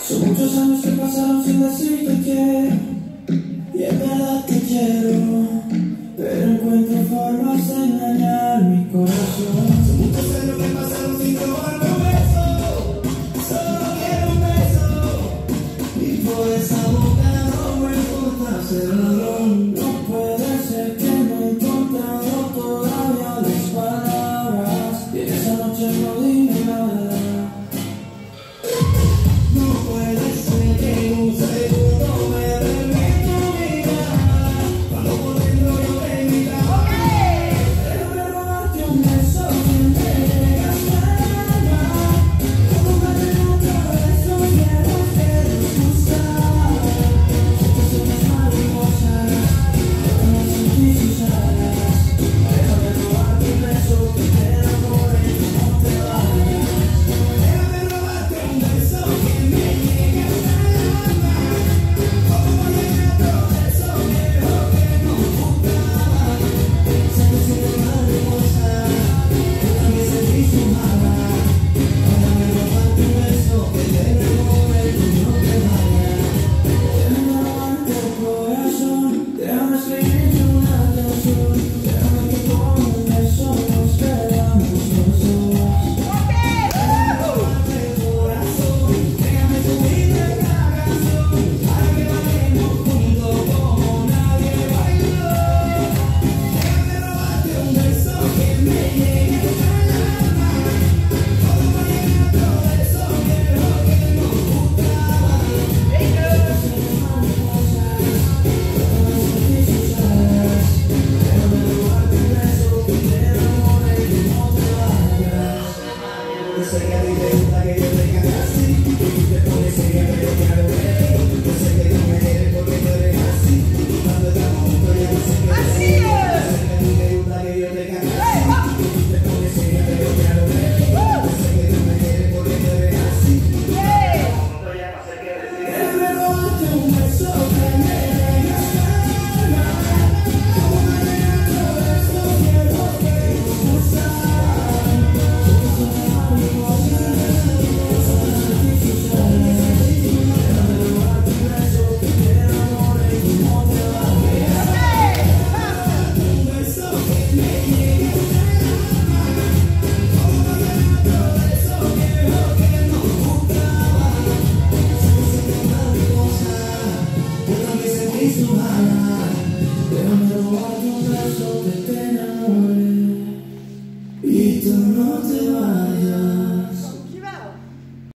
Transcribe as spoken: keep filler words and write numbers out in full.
Son muchos años que pasaron sin decir que quiero, y en verdad te quiero, pero encuentro formas de engañar mi corazón. Son muchos años que pasaron sin robarme un beso, solo quiero un beso, y por esa boca no me importa hacerlo.